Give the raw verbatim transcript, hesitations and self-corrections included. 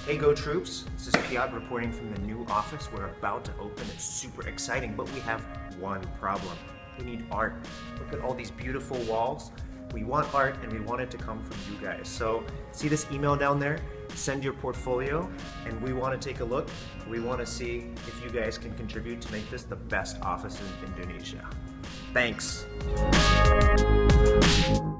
Hey Go Troops, this is Piotr reporting from the new office we're about to open. It's super exciting, but we have one problem. We need art. Look at all these beautiful walls. We want art and we want it to come from you guys. So see this email down there? Send your portfolio and we want to take a look. We want to see if you guys can contribute to make this the best office in Indonesia. Thanks.